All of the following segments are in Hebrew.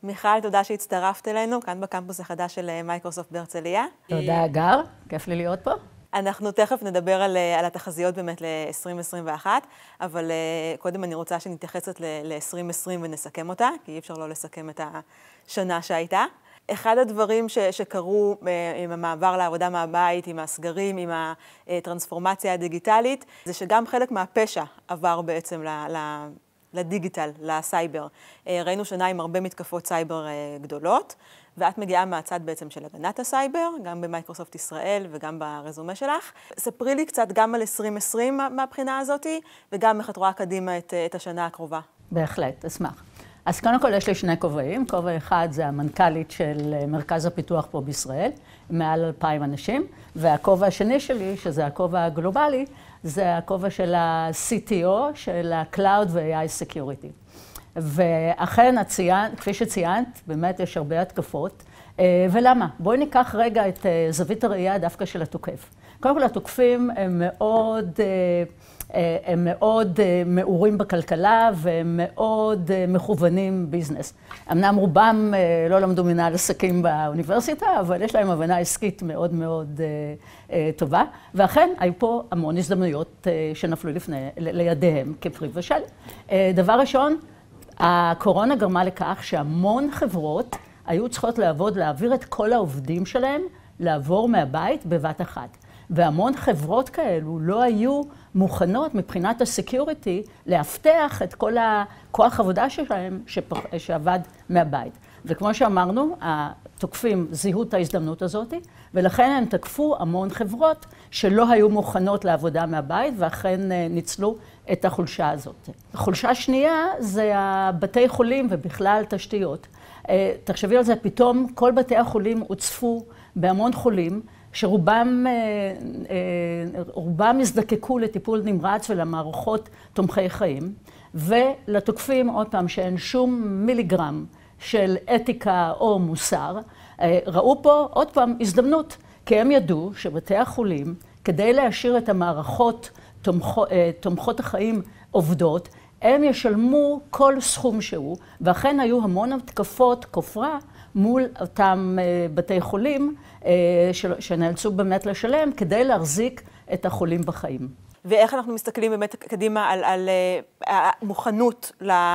מיכל, תודה שהצטרפת אלינו, כאן בקמפוס החדש של מייקרוסופט בהרצליה. תודה, גר, כיף לי להיות פה. אנחנו תכף נדבר על התחזיות באמת ל-2021, אבל קודם אני רוצה שנתייחס ל-2020 ונסכם אותה, כי אי אפשר לא לסכם את השנה שהייתה. אחד הדברים שקרו עם המעבר לעבודה מהבית, עם הסגרים, עם הטרנספורמציה הדיגיטלית, זה שגם חלק מהפשע עבר בעצם לדיגיטל, לסייבר. ראינו שנה עם הרבה מתקפות סייבר גדולות, ואת מגיעה מהצד בעצם של הגנת הסייבר, גם במייקרוסופט ישראל וגם ברזומה שלך. ספרי לי קצת גם על 2020 מהבחינה הזאת, וגם איך את רואה קדימה את השנה הקרובה. בהחלט, אשמח. אז קודם כל יש לי שני כובעים. כובע אחד זה המנכ"לית של מרכז הפיתוח פה בישראל, מעל 2,000 אנשים, והכובע השני שלי, שזה הכובע הגלובלי, זה הכובע של ה-CTO, של ה-Cloud ו-AI Security. ואכן, כפי שציינת, באמת יש הרבה התקפות. ולמה? בואי ניקח רגע את זווית הראייה דווקא של התוקף. קודם כל, התוקפים הם מאוד מעורים בכלכלה והם מאוד מכוונים ביזנס. אמנם רובם לא למדו מנהל עסקים באוניברסיטה, אבל יש להם הבנה עסקית מאוד מאוד טובה. ואכן, היו פה המון הזדמנויות שנפלו לידיהם כפרי ושל. דבר ראשון, הקורונה גרמה לכך שהמון חברות היו צריכות להעביר את כל העובדים שלהם, לעבור מהבית בבת אחת. והמון חברות כאלו לא היו מוכנות מבחינת הסקיוריטי להבטח את כל הכוח עבודה שלהם שעבד מהבית. וכמו שאמרנו, התוקפים זיהו את ההזדמנות הזאת, ולכן הם תקפו המון חברות שלא היו מוכנות לעבודה מהבית, ואכן ניצלו את החולשה הזאת. החולשה שנייה זה הבתי חולים ובכלל תשתיות. תחשבי על זה, פתאום כל בתי החולים הוצפו בהמון חולים, שרובם הזדקקו לטיפול נמרץ ולמערכות תומכי חיים, ולתוקפים עוד פעם שאין שום מיליגרם של אתיקה או מוסר, ראו פה עוד פעם הזדמנות, כי הם ידעו שבתי החולים, כדי להשאיר את המערכות תומכות החיים עובדות, הם ישלמו כל סכום שהוא, ואכן היו המון התקפות כופרה מול אותם בתי חולים שנאלצו באמת לשלם כדי להחזיק את החולים בחיים. ואיך אנחנו מסתכלים באמת קדימה על המוכנות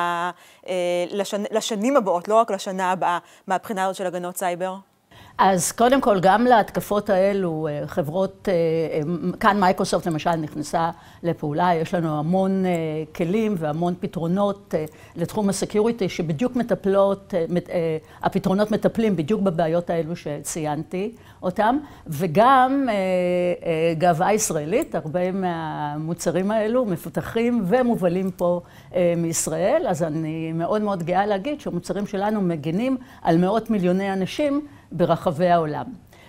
לשנים הבאות, לא רק לשנה הבאה, מהבחינה הזאת של הגנות סייבר? אז קודם כל, גם להתקפות האלו, חברות, כאן מייקרוסופט למשל נכנסה לפעולה, יש לנו המון כלים והמון פתרונות לתחום הסקיוריטי, שבדיוק הפתרונות מטפלים בדיוק בבעיות האלו שציינתי אותם, וגם גאווה ישראלית, הרבה מהמוצרים האלו מפותחים ומובלים פה מישראל, אז אני מאוד מאוד גאה להגיד שהמוצרים שלנו מגנים על מאות מיליוני אנשים, ברחבי העולם.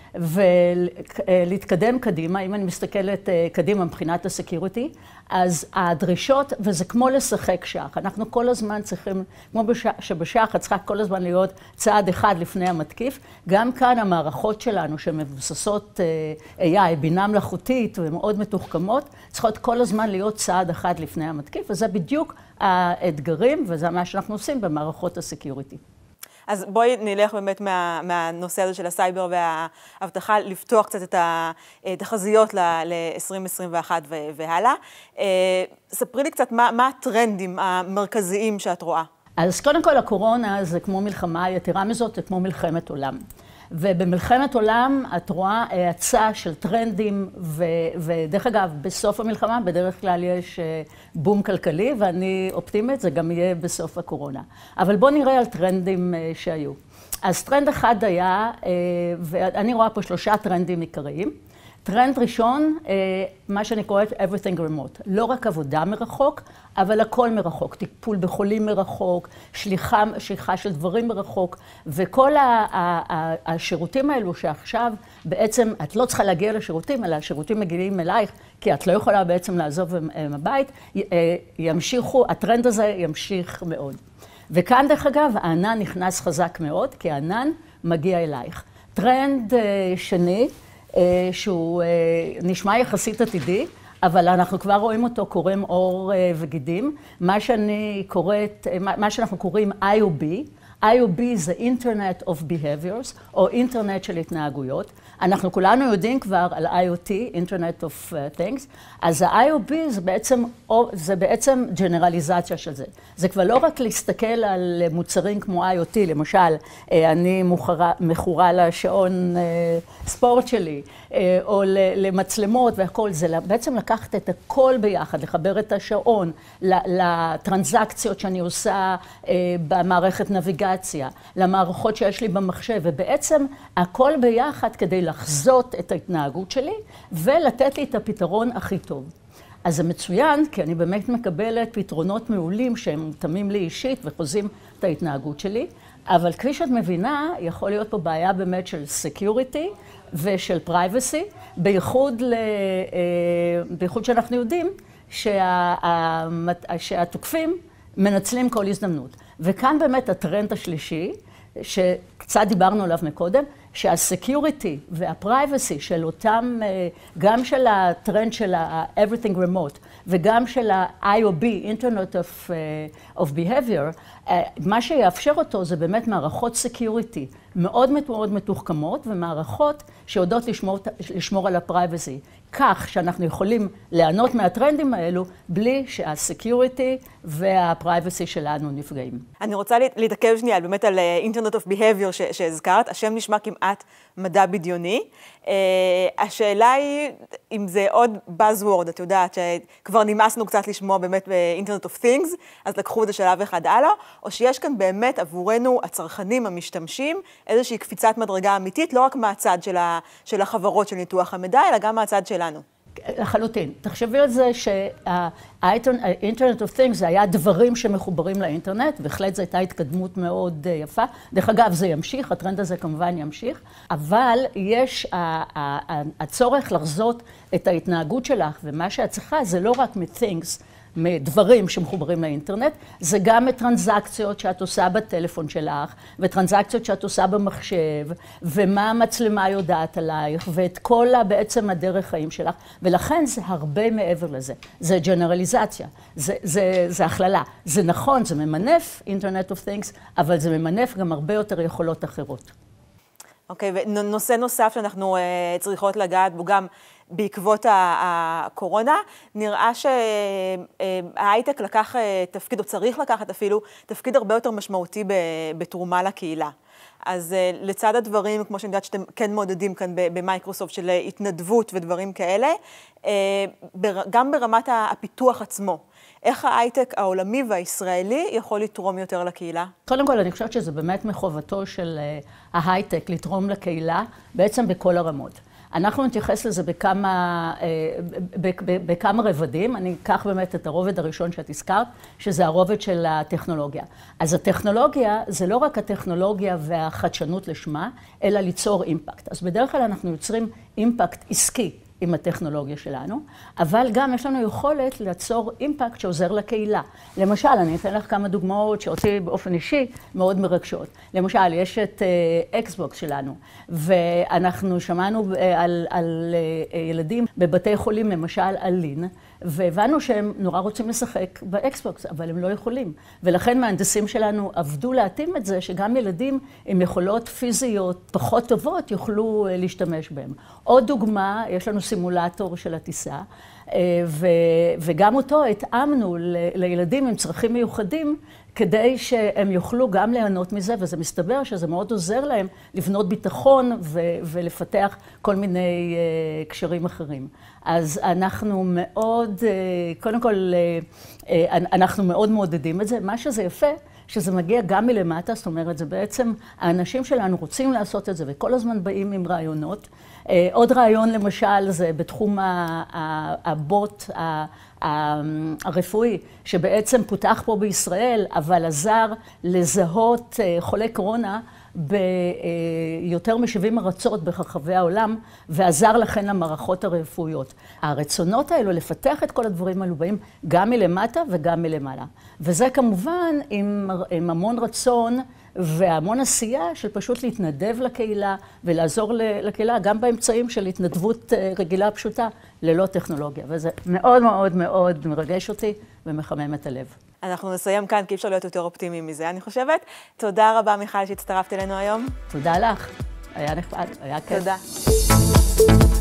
ולהתקדם קדימה, אם אני מסתכלת קדימה מבחינת הסקיוריטי, אז הדרישות, וזה כמו לשחק שח, אנחנו כל הזמן צריכים, כמו שבשח, צריכה כל הזמן להיות צעד אחד לפני המתקיף, גם כאן המערכות שלנו שמבוססות AI, בינה מלאכותית ומאוד מתוחכמות, צריכות כל הזמן להיות צעד אחד לפני המתקיף, וזה בדיוק האתגרים, וזה מה שאנחנו עושים במערכות הסקיוריטי. אז בואי נלך באמת מהנושא הזה של הסייבר וההבטחה, לפתוח קצת את התחזיות ל-2021 והלאה. ספרי לי קצת מה הטרנדים המרכזיים שאת רואה. אז קודם כל הקורונה זה כמו מלחמה, יתרה מזאת זה כמו מלחמת עולם. ובמלחמת עולם את רואה האצה של טרנדים, ודרך אגב, בסוף המלחמה בדרך כלל יש בום כלכלי, ואני אופטימית, זה גם יהיה בסוף הקורונה. אבל בואו נראה על טרנדים שהיו. אז טרנד אחד היה, ואני רואה פה 3 טרנדים עיקריים. טרנד ראשון, מה שאני קוראת everything remote. לא רק עבודה מרחוק, אבל הכל מרחוק. טיפול בחולים מרחוק, שליחה של דברים מרחוק, וכל השירותים האלו שעכשיו בעצם את לא צריכה להגיע לשירותים, אלא השירותים מגיעים אלייך, כי את לא יכולה בעצם לעזוב מהבית, הטרנד הזה ימשיך מאוד. וכאן דרך אגב, הענן נכנס חזק מאוד, כי הענן מגיע אלייך. טרנד שני, שהוא נשמע יחסית עתידי, אבל אנחנו כבר רואים אותו קורם עור וגידים. מה שאנחנו קוראים IOB, IOB זה Internet of Behaviors, או אינטרנט של התנהגויות. אנחנו כולנו יודעים כבר על IoT, Internet of Things, אז ה-IOB זה בעצם ג'נרליזציה של זה. זה כבר לא רק להסתכל על מוצרים כמו IoT, למשל, אני מכורה לשעון ספורט שלי, או למצלמות והכל, זה בעצם לקחת את הכל ביחד, לחבר את השעון לטרנזקציות שאני עושה במערכת נביגציה, למערכות שיש לי במחשב, ובעצם הכל ביחד כדי לחזות את ההתנהגות שלי ולתת לי את הפתרון הכי טוב. אז זה מצוין, כי אני באמת מקבלת פתרונות מעולים שהם מותאמים לי אישית וחוזים את ההתנהגות שלי, אבל כפי שאת מבינה, יכול להיות פה בעיה באמת של security ושל privacy, בייחוד שאנחנו יודעים שהתוקפים מנצלים כל הזדמנות. וכאן באמת הטרנד השלישי, שקצת דיברנו עליו מקודם, שהסקיוריטי והפרייבסי של אותם, גם של הטרנד של ה-Everything Remote וגם של ה-IOB, Internet of Behavior, מה שיאפשר אותו זה באמת מערכות סקיוריטי מאוד מאוד מתוחכמות ומערכות שיודעות לשמור על הפרייבסי, כך שאנחנו יכולים ליהנות מהטרנדים האלו בלי שהסקיוריטי והפרייבסי שלנו נפגעים. אני רוצה להתעכב שנייה באמת על Internet of Behavior שהזכרת, השם נשמע כמעט מדע בדיוני. השאלה היא אם זה עוד buzzword, את יודעת שכבר נמאסנו קצת לשמוע באמת ב-Internet of Things, אז לקחו את זה שלב אחד הלאה, או שיש כאן באמת עבורנו הצרכנים המשתמשים איזושהי קפיצת מדרגה אמיתית, לא רק מהצד של החברות של ניתוח המידע, אלא גם מהצד שלנו. לחלוטין. תחשבי על זה שה-Internet of Things זה היה דברים שמחוברים לאינטרנט, בהחלט זו הייתה התקדמות מאוד יפה. דרך אגב, זה ימשיך, הטרנד הזה כמובן ימשיך, אבל יש הצורך לחזות את ההתנהגות שלך, ומה שאת צריכה זה לא רק מ-Things, מדברים שמחוברים לאינטרנט, זה גם מטרנזקציות שאת עושה בטלפון שלך, וטרנזקציות שאת עושה במחשב, ומה המצלמה יודעת עלייך, ואת כל בעצם הדרך חיים שלך, ולכן זה הרבה מעבר לזה. זה ג'נרליזציה, זה הכללה. זה נכון, זה ממנף, Internet of Things, אבל זה ממנף גם הרבה יותר יכולות אחרות. אוקיי, ונושא נוסף שאנחנו צריכות לגעת בו גם בעקבות הקורונה, נראה שההייטק לקח תפקיד, או צריך לקחת אפילו, תפקיד הרבה יותר משמעותי בתרומה לקהילה. אז לצד הדברים, כמו שאני יודעת שאתם כן מעודדים כאן במייקרוסופט של התנדבות ודברים כאלה, גם ברמת הפיתוח עצמו. איך ההייטק העולמי והישראלי יכול לתרום יותר לקהילה? קודם כל, אני חושבת שזה באמת מחובתו של ההייטק לתרום לקהילה, בעצם בכל הרמות. אנחנו נתייחס לזה בכמה רבדים. אני אקח באמת את הרובד הראשון שאת הזכרת, שזה הרובד של הטכנולוגיה. אז הטכנולוגיה זה לא רק הטכנולוגיה והחדשנות לשמה, אלא ליצור אימפקט. אז בדרך כלל אנחנו יוצרים אימפקט עסקי עם הטכנולוגיה שלנו, אבל גם יש לנו יכולת ליצור אימפקט שעוזר לקהילה. למשל, אני אתן לך כמה דוגמאות שאותי באופן אישי מאוד מרגשות. למשל, יש את אקסבוקס שלנו, ואנחנו שמענו על ילדים בבתי חולים, למשל על לין, והבנו שהם נורא רוצים לשחק באקסבוקס, אבל הם לא יכולים. ולכן מהנדסים שלנו עבדו להתאים את זה, שגם ילדים עם יכולות פיזיות פחות טובות יוכלו להשתמש בהם. עוד דוגמה, יש לנו סימולטור של הטיסה, וגם אותו התאמנו לילדים עם צרכים מיוחדים, כדי שהם יוכלו גם ליהנות מזה, וזה מסתבר שזה מאוד עוזר להם לבנות ביטחון ולפתח כל מיני קשרים אחרים. אז אנחנו מאוד, קודם כל, אנחנו מאוד מעודדים את זה. מה שזה יפה, שזה מגיע גם מלמטה, זאת אומרת, זה בעצם, האנשים שלנו רוצים לעשות את זה, וכל הזמן באים עם רעיונות. עוד רעיון למשל זה בתחום הבוט הרפואי, שבעצם פותח פה בישראל, אבל עזר לזהות חולי קורונה ביותר מ-70 ארצות ברחבי העולם, ועזר לכן למערכות הרפואיות. הרצונות האלו לפתח את כל הדברים האלו באים גם מלמטה וגם מלמעלה. וזה כמובן עם המון רצון והמון עשייה של פשוט להתנדב לקהילה ולעזור לקהילה גם באמצעים של התנדבות רגילה פשוטה ללא טכנולוגיה. וזה מאוד מאוד מאוד מרגש אותי ומחמם את הלב. אנחנו נסיים כאן, כי אי אפשר להיות יותר אופטימיים מזה, אני חושבת. תודה רבה, מיכל, שהצטרפת אלינו היום. תודה לך. היה נחמד, היה כיף. תודה.